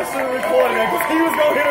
I should have recorded that because he was going to hit